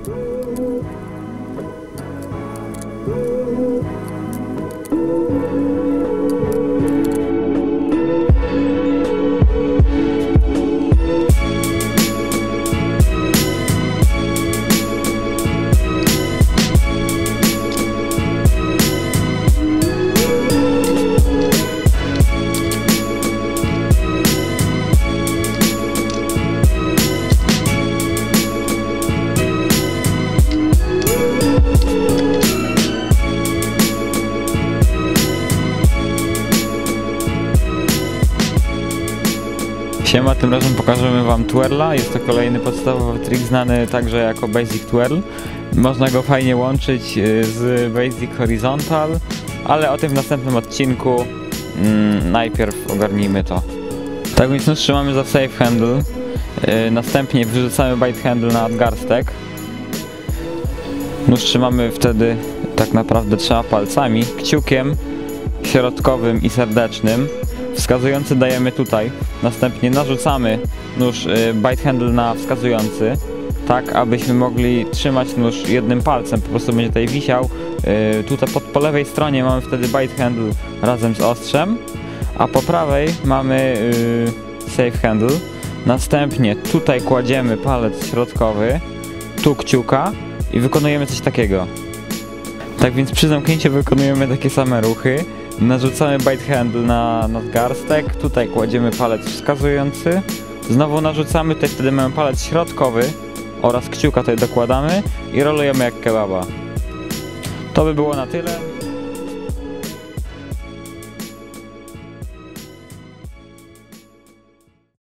Siema, tym razem pokażemy wam twirla. Jest to kolejny podstawowy trik znany także jako basic twirl. Można go fajnie łączyć z basic horizontal, ale o tym w następnym odcinku. Najpierw ogarnijmy to. Tak więc nóż trzymamy za safe handle, następnie wyrzucamy bite handle na nadgarstek. Nóż trzymamy wtedy tak naprawdę 3 palcami, kciukiem środkowym i serdecznym. Wskazujący dajemy tutaj, następnie narzucamy nóż bite handle na wskazujący, tak abyśmy mogli trzymać nóż jednym palcem, po prostu będzie tutaj wisiał. Tutaj po lewej stronie mamy wtedy bite handle razem z ostrzem, a po prawej mamy safe handle. Następnie tutaj kładziemy palec środkowy, tu kciuka i wykonujemy coś takiego. Tak więc przy zamknięciu wykonujemy takie same ruchy. Narzucamy bite handle na nadgarstek, tutaj kładziemy palec wskazujący, znowu narzucamy, tutaj wtedy mamy palec środkowy oraz kciuka tutaj dokładamy i rolujemy jak kebaba. To by było na tyle.